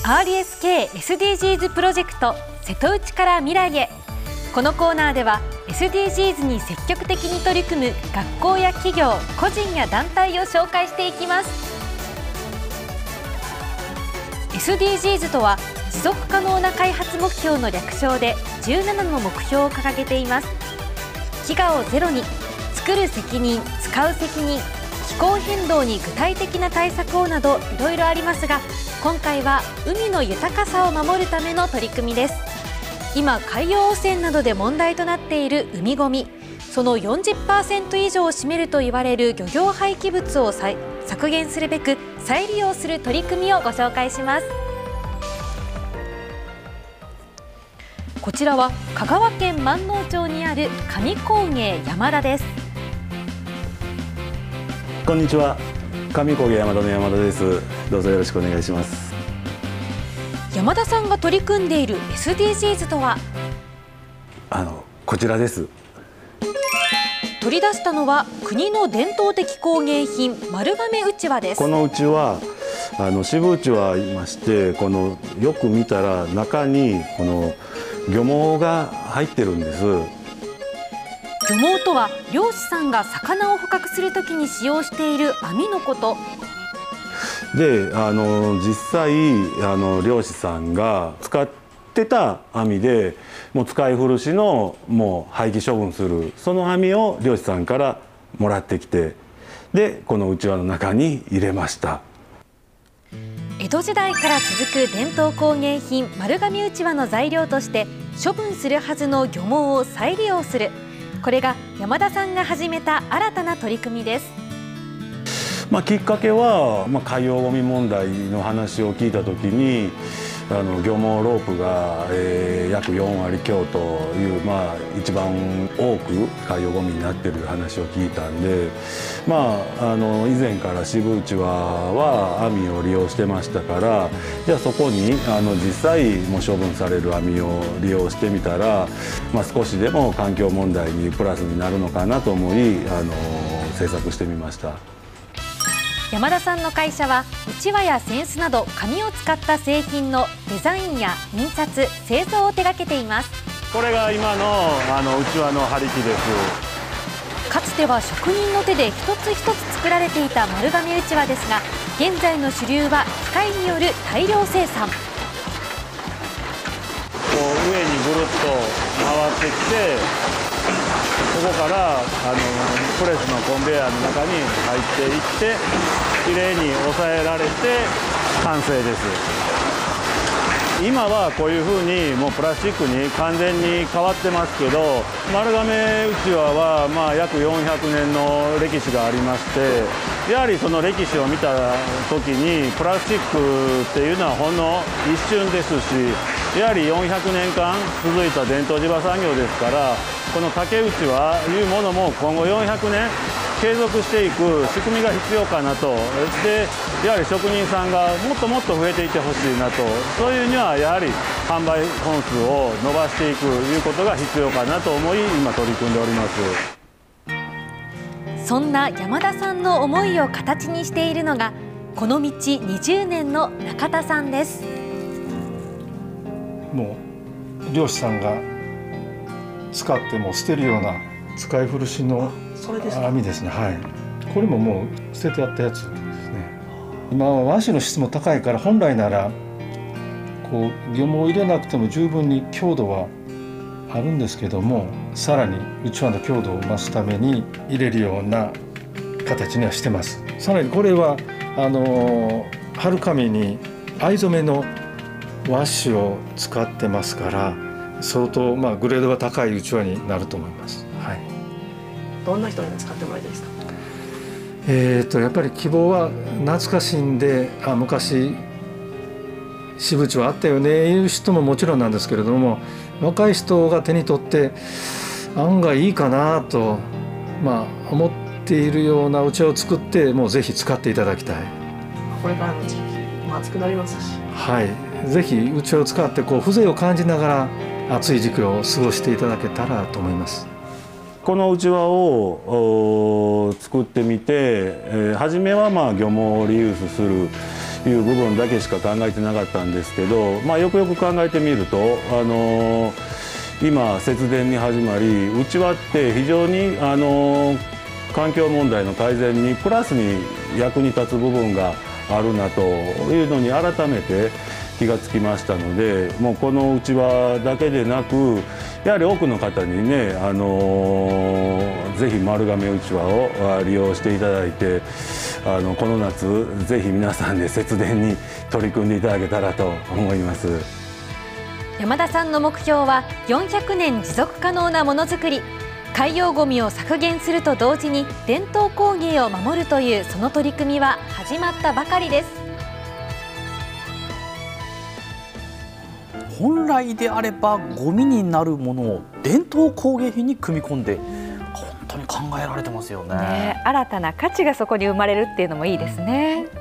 RSK SDGs プロジェクト瀬戸内から未来へ。このコーナーでは SDGs に積極的に取り組む学校や企業、個人や団体を紹介していきます。 SDGs とは持続可能な開発目標の略称で17の目標を掲げています。飢餓をゼロに、作る責任、使う責任、気候変動に具体的な対策をなどいろいろありますが、今回は海の豊かさを守るための取り組みです。今海洋汚染などで問題となっている海ごみ、その 40% 以上を占めると言われる漁業廃棄物を削減するべく再利用する取り組みをご紹介します。こちらは香川県まんのう町にある上工芸山田です。 こんにちは、上工芸山田の山田です。どうぞよろしくお願いします。 山田さんが取り組んでいる SDGs とは、 こちらです。 取り出したのは国の伝統的工芸品丸亀うちわです。 このうちわ、渋うちわいまして、よく見たら中にこの漁網が入ってるんです。 漁網とは漁師さんが魚を捕獲するときに使用している網のこと。 で、実際漁師さんが使ってた網でもう使い古しのもう廃棄処分する、その網を漁師さんからもらってきて、でこのうちわの中に入れました。 江戸時代から続く伝統工芸品丸亀うちわの材料として処分するはずの漁網を再利用する、これが山田さんが始めた新たな取り組みです。 きっかけは、海洋ゴミ問題の話を聞いた時に漁網ロープが、約4割強という、一番多く海洋ゴミになっている話を聞いたんで、以前から渋うちわは網を利用してましたから、じゃあそこに実際もう処分される網を利用してみたら、少しでも環境問題にプラスになるのかなと思い制作してみました。 山田さんの会社はうちわや扇子など紙を使った製品のデザインや印刷、製造を手掛けています。 これが今のうちわの張り木です。 かつては職人の手で一つ一つ作られていた丸亀うちわですが、現在の主流は機械による大量生産。 上にぐるっと回ってきて、ここからプレスのコンベヤーの中に入っていって、きれいに押さえられて完成です。今はこういうふうにもうプラスチックに完全に変わってますけど、丸亀うちわは約400年の歴史がありまして、やはりその歴史を見た時にプラスチックっていうのはほんの一瞬ですし、やはり400年間続いた伝統地場産業ですから、この竹うちわいうものも今後400年継続していく仕組みが必要かなと。でやはり職人さんがもっともっと増えていってほしいなと、そういうにはやはり販売本数を伸ばしていくいうことが必要かなと思い、今取り組んでおります。 そんな山田さんの思いを形にしているのがこの道20年の中田さんです。 もう漁師さんが使っても捨てるような使い古しの網ですね。はい、これももう捨ててあったやつですね。今は和紙の質も高いから、本来なら漁網を入れなくても十分に強度はあるんですけども、さらにうちわの強度を増すために入れるような形にはしてます。さらにこれは春紙に藍染めの和紙を使ってますから、相当グレードが高いうちわになると思います。はい、 どんな人に使ってもらいたいですか？ やっぱり希望は懐かしいんで、昔渋うちわあったよねいう人ももちろんなんですけれども、若い人が手に取って案外いいかなと、思っているようなうちわを作って、もうぜひ使っていただきたい。 これからの時期暑くなりますし、 はい、ぜひうちわを使って風情を感じながら暑い時期を過ごしていただけたらと思います。 このうちわを作ってみて、初めは漁網をリユースするいう部分だけしか考えてなかったんですけど、よくよく考えてみると、今節電に始まり、うちわって非常に環境問題の改善にプラスに役に立つ部分があるなというのに改めて気がつきましたので、もうこのうちわだけでなく、やはり多くの方にね、ぜひ丸亀うちわを利用していただいて、この夏ぜひ皆さんで節電に取り組んでいただけたらと思います。 山田さんの目標は400年持続可能なものづくり。海洋ごみを削減すると同時に伝統工芸を守るというその取り組みは始まったばかりです。 本来であればゴミになるものを伝統工芸品に組み込んで、本当に考えられてますよね。 新たな価値がそこに生まれるっていうのもいいですね。